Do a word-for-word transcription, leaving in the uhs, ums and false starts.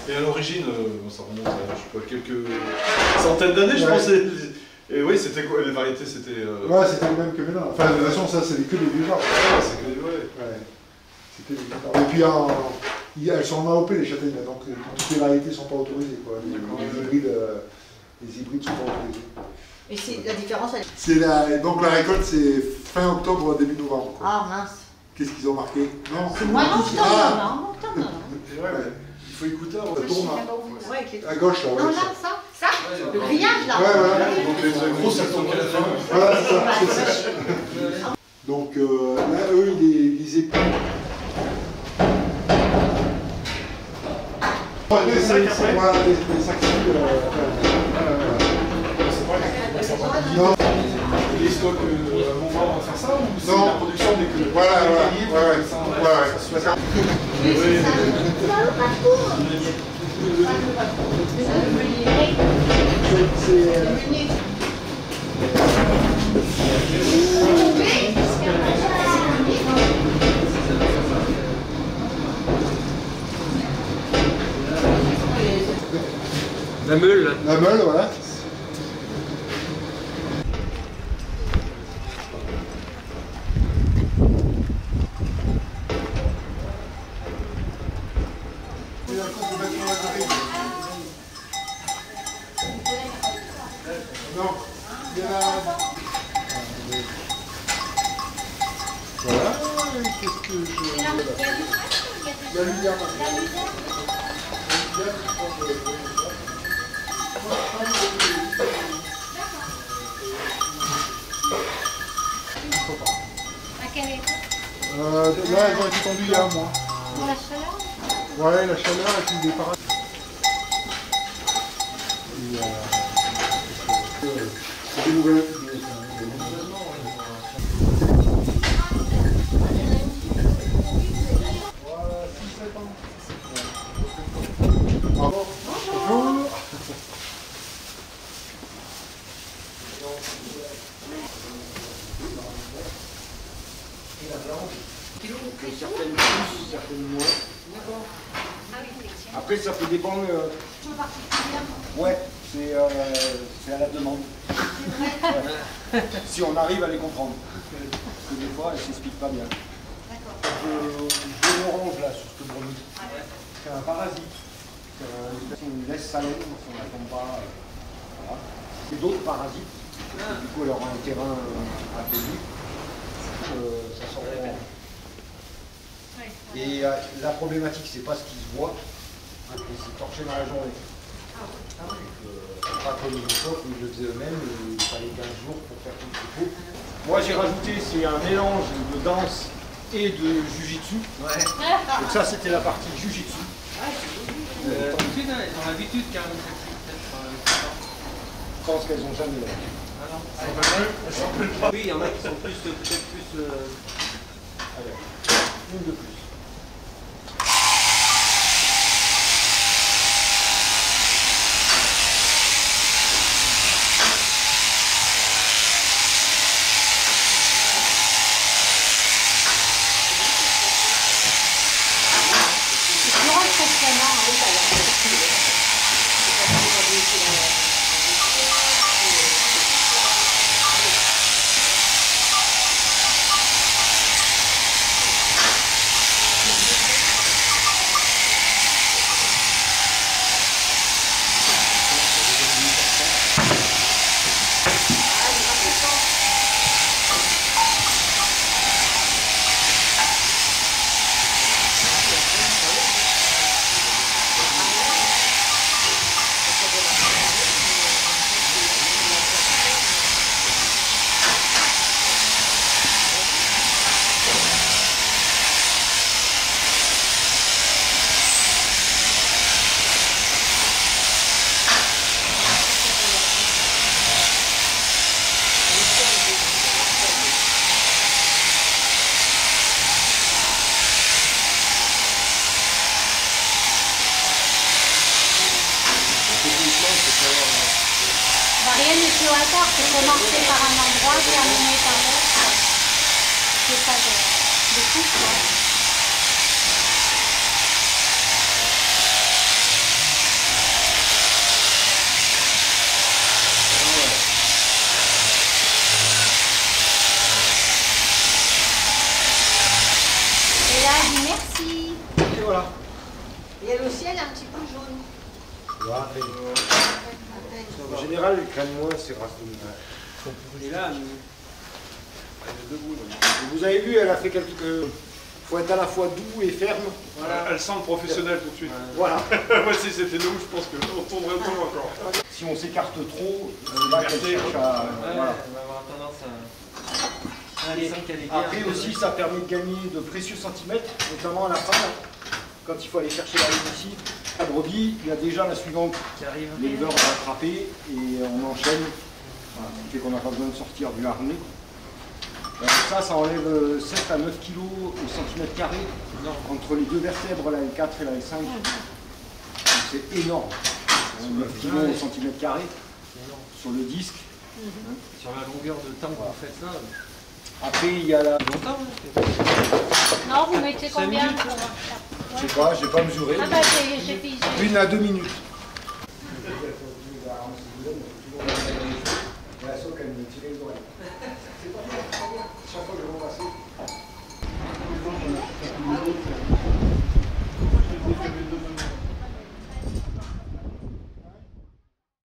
Et à l'origine, euh, ça remonte à je sais pas, quelques centaines d'années, je ouais. pense. Et, et oui, c'était quoi? Les variétés, c'était. Euh... Ouais, c'était le même que maintenant. Enfin, de toute façon, ça, c'est que des vieux arbres. Ouais, c'est que des ouais. Ouais. C'est que des vieux arbres. Et puis, en, elles sont en A O P, les châtaignes, donc toutes les variétés ne sont pas autorisées. Quoi. Les, les, hybrides, euh, les hybrides sont pas autorisés. Et c'est la différence, elle... C'est la, donc la récolte, c'est fin octobre, début novembre. Quoi. Ah mince. Qu'est-ce qu'ils ont marqué? Non. C'est moins d'octobre, ah. non, octobre, non. Et ouais, ouais. Il faut écouter avant. Ça tourne, hein. Ouais, avec les... À gauche, là. Ouais, non, là, ça. ça, ça, le grillage, là. Ouais, voilà. Donc les très gros, ça tombe à la fin. Voilà, c'est ça. C'est ça. Donc euh, là, eux, ils les, les épluchent. Les sacs après. Voilà, les, les sacs. Non. Les stocks euh, à mon bord, on va faire ça ou c'est Non. la production des que Voilà, voilà. Ouais, ouais. Ouais, ouais. Oui, c'est ça. Ça va pas trop. C'est. La meule. La meule, voilà. Non, il y a... Voilà, qu'est-ce que je... Il y a l'huile. Il y a À quelle époque? Euh, là, elles ont été tendues il y a un mois. Pour la chaleur? Ouais, la chaleur et puis des parasites. Et, euh, c'est des nouvelles. Bonjour. Certaines plus, certaines moins. Après, ça peut dépendre. Euh... Ouais, c'est euh, à la demande. Ouais. Si on arrive à les comprendre. Parce que des fois, elles ne s'expliquent pas bien. Je, je l'orange là sur ce brownie. C'est un parasite. C'est une laisse salée, si on ne la tombe pas. Euh, voilà. C'est d'autres parasites. Du coup, elle aura un terrain euh, affaibli. Euh, ça sort bon. Et euh, la problématique, c'est pas ce qui se voit, hein, c'est torché dans la journée. Ah oui. Euh, pas comme les autres, ils le faisaient eux-mêmes, il fallait quinze jours pour faire tout ce qu'il faut. Moi j'ai rajouté, c'est un mélange de danse et de jujitsu. Ouais. Donc ça c'était la partie jujitsu. Ah, c'est euh, Ils ont l'habitude quand même. Je pense qu'elles n'ont jamais l'habitude. Ah non, elles s'en veulent pas. Oui, il y en a qui sont plus, peut-être plus... Euh... Allez, une de plus. Rien n'est plus hasard, c'est commencer par un endroit, terminer par l'autre. C'est pas de, de coupe, quoi. Et elle aussi, elle est un petit peu jaune. En général, ils craignent moins ces races de moutons. Et là, elle est debout. Vous avez vu, elle a fait quelques... Il faut être à la fois doux et ferme. Voilà. Elle sent le professionnel tout de suite. Voilà. Moi, si c'était nous, je pense qu'on tournerait autant encore. Si on s'écarte trop, euh, là, elle cherche à... Ouais, voilà. elle va avoir tendance à... Ah, les cinq, elle est bien. Après aussi, ça permet de gagner de précieux centimètres, notamment à la fin, là, quand il faut aller chercher la ligne ici. La brebis, il y a déjà la suivante Qui arrive. l'éleveur va attraper et on enchaîne. Voilà, ce qui fait qu'on n'a pas besoin de sortir du harnais. Alors ça, ça enlève sept à neuf kilos au centimètre carré entre les deux vertèbres, la L quatre et la L cinq. C'est énorme. neuf kilos au centimètre carré sur le disque. Sur la longueur de temps qu'on fait ça. Après, il y a la... Longtemps, hein. Non, vous mettez Cinq combien minutes. pour... Je sais pas, j'ai pas mesuré. Ah bah j'ai j'ai pigé. Une à deux minutes. La